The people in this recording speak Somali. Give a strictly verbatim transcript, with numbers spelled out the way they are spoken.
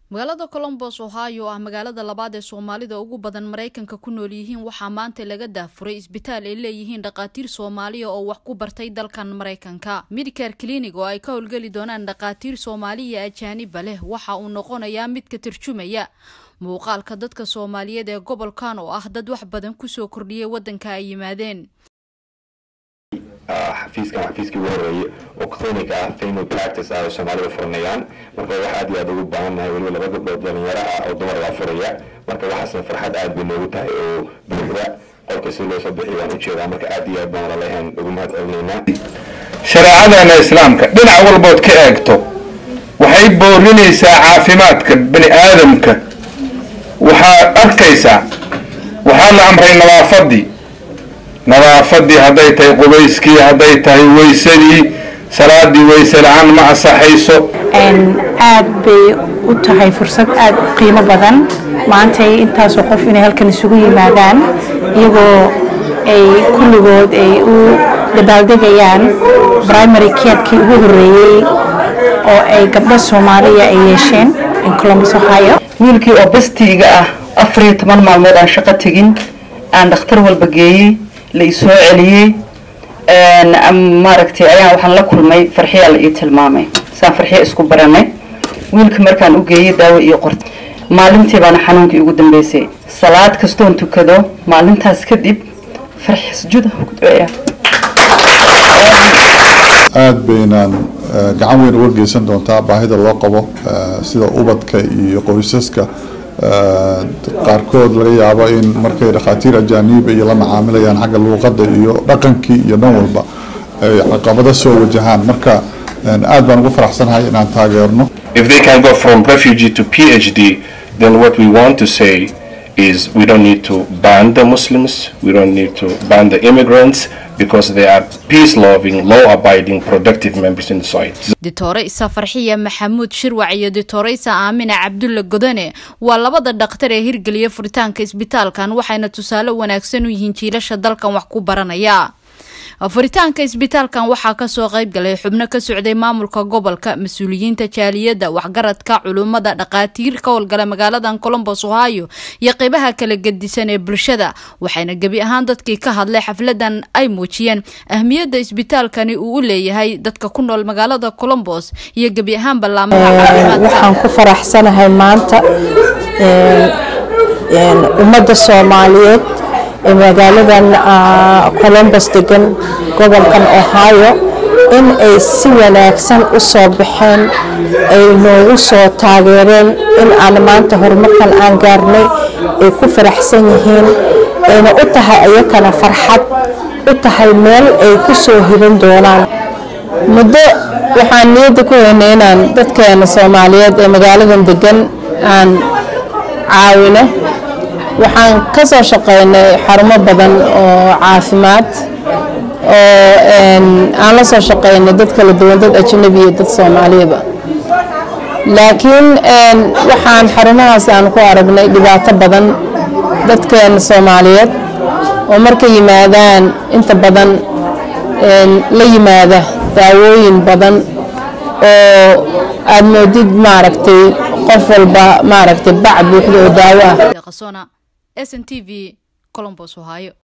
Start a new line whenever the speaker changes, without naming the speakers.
magaalada Columbus Ohio ah magaalada labaad ee Soomaalida ugu badan Mareykanka ku nool yihiin waxa maanta laga daafuray isbitaal ay leeyihiin dhaqaatiir Soomaali oo wax ku bartay dalkan Mareykanka. Medicare Clinic oo ay ka howlgali doonaan dhaqaatiir Soomaali iyo ajaanib leh waxa uu noqonayaa mid ka tarjumaya muuqaalka dadka Soomaaliyeed ee gobolkan oo ah dad wax badan ku soo kordhiyay wadanka ay yimaadeen.
xafiiska xafiiskii wareeyay oo clinic ah family practice ah Soomaalida furnayaan marka waxa aad iyo aad ugu baahannahay waliba laba gabdhood dhalinyaro ah oo dumar ah furaya marka waxaasna farxad aad bay noogu tahay oo buuxda qolka si loo soo bixiyo aan u jeedaa marka aad iyo aad baan leeyahay ugu mahad celinaynaa.
sharaacadana islaamka dhinac walbood ka eegto waxay boorinaysaa caafimaadka bani aadamka waxaa arkaysaa waxaa la amray nadaafadii nadaafadii hadday tahay qubayskii hadday tahay weysadii salaadii weyse la'aan ma asaxayso
aad bay u tahay fursad aad qiimo badan maanta intaas oo qof inay halkan isugu yimaadaan iyagoo ay kulligood ay u dabaaldegayaan primary care-kii ugu horeeyay oo ay gabdho Soomaaliya ay yeesheen in Columbus Ohio.
wiilkii oo bastiga ah afar iyo toban maalmood aan shaqo tagin aan dhakhtar walba geeyay la isoo celiyay aan maaragtay ayaan waxaan la kulmay farxiya la ii tilmaamay saan farxiya isku baranay wiilka markaan u geeyay daawo iyo qort maalintii baan xanuunkii ugu dambeysay salaad kastoon tukado maalintaas kadib farxiya sujuuda ku duceeyaa
aad baynaan gacan weyn uga geysan doontaa baahida loo qabo sida ubadka iyo qoysaska qaarkood laga yaabo in markay dhaqaatiir ajaanib iyo la macaamilayaan xagga luqadda iyo dhaqankii iyo dhan walba ay caqabado soo wajahaan marka aad baan ugu faraxsanahay inaan taageerno.
If they can go from refugee to PhD, then what we want to say is we don't need to ban the Muslims, we don't need to ban the immigrants because they are peace-loving, law-abiding, productive members in society.
Doctor Isa Farxiya Maxamuud Shirwac iyo Doctor Isa Aamina Cabdulla Godane waa labada dhaqtar ee hirgeliya furitaanka isbitaalkan waxayna tusaale wanaagsan u yihiin jiilasha dalkan wax ku baranaya. furitaanka isbitaalkan waxaa ka soo qayb galay xubno ka socday maamulka gobolka mas'uuliyiinta jaaliyada waxgaradka culumada dhaqaatiir ka howlgala magaalada Columbus Ohio iyo qaybaha kala gedisan ee bulshada waxayna gabi ahaan dadkii ka hadlay xafladan ay muujiyeen ahmiyada isbitaalkani uu u leeyahay dadka ku nool magaalada Columbus iyo gabi ahaan balaamaha caafimaadka.
waxaan ku faraxsanahay maanta ee ummadda Soomaaliyeed ee magaaladan Columbus degan gobolkan Ohio in ay si wanaagsan u soo baxeen ay noogu soo taageereen in aan maanta horumarkan aan gaarnay ay ku faraxsan yihiin ayna u tahay ayakana farxad u tahay meel ay ku soo hiban doonaan muddo waxaan niyada ku haynaa inaan dadkeena Soomaaliyeed ee magaaladan degan aan caawino waxaan ka soo shaqeynay xarumo badan oo caafimaad oo aan la soo shaqeynay dad kala duwan dad ajnabi iyo dad Soomaaliyeed laakiin waxaan xarumahaas aan ku aragnay dhibaato badan dadkeen Soomaaliyeed oo markay yimaadaan inta badan la yimaada daawooyin badan oo aad moodid maaragtay qof walba maaragtay bac buuxda oo daawo ah
S N T V Columbus Ohio.